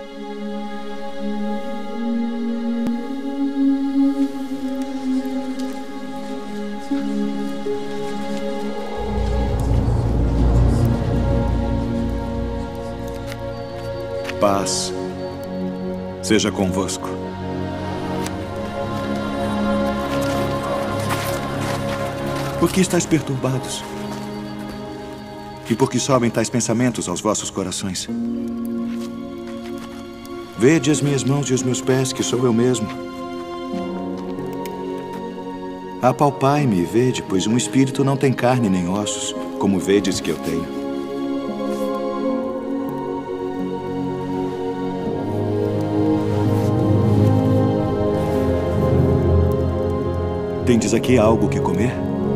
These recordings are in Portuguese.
Paz seja convosco. Por que estáis perturbados? E por que sobem tais pensamentos aos vossos corações? Vede as minhas mãos e os meus pés, que sou eu mesmo. Apalpai-me e vede, pois um espírito não tem carne nem ossos, como vedes que eu tenho. Tendes aqui algo que comer?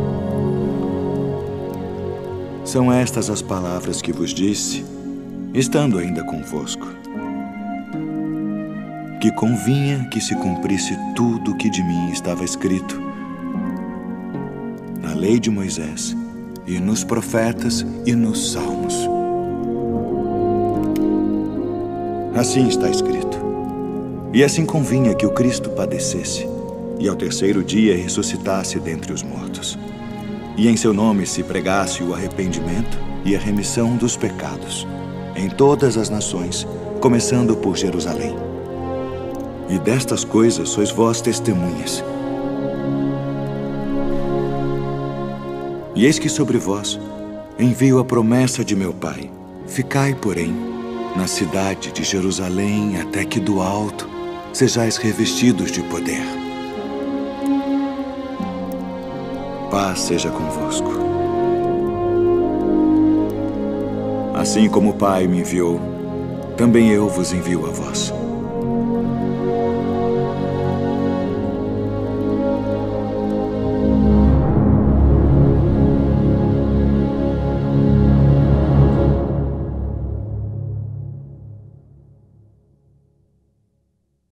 São estas as palavras que vos disse, estando ainda convosco. Que convinha que se cumprisse tudo o que de mim estava escrito na lei de Moisés, e nos profetas e nos salmos. Assim está escrito. E assim convinha que o Cristo padecesse, e ao terceiro dia ressuscitasse dentre os mortos. E em seu nome se pregasse o arrependimento e a remissão dos pecados, em todas as nações, começando por Jerusalém. E destas coisas sois vós testemunhas. E eis que sobre vós envio a promessa de meu Pai. Ficai, porém, na cidade de Jerusalém, até que do alto sejais revestidos de poder. Paz seja convosco. Assim como o Pai me enviou, também eu vos envio a vós.